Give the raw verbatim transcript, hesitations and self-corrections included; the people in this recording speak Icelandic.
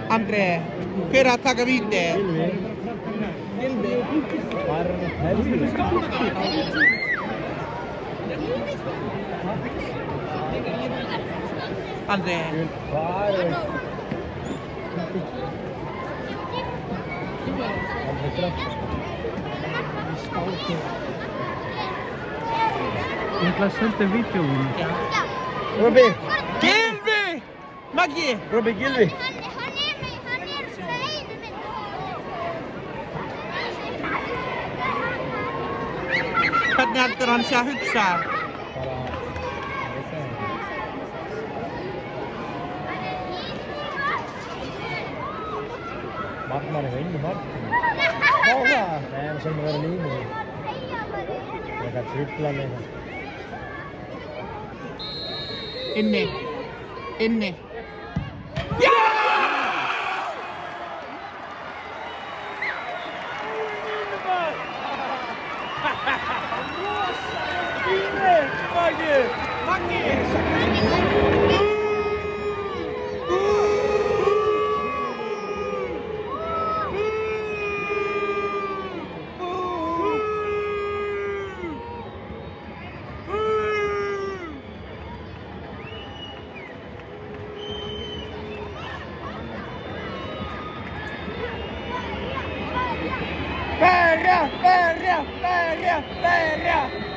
Andri, hver er að taka víti? Gylfi. Var helvið. Andri. Var. Ég ætla að senda vídeóinu. Robby. Gylfi! Maggi! Robby, Gylfi. Hvernig heldur hann sé að hugsa? Bara, ég veit það. Magnar er inni markinu. Hvað var það? Nei, hann sem var í línu. Það er trubla með það. Inni. Inni. Já! Maggi! Maggi! Berja! Berja! Berja! Berja!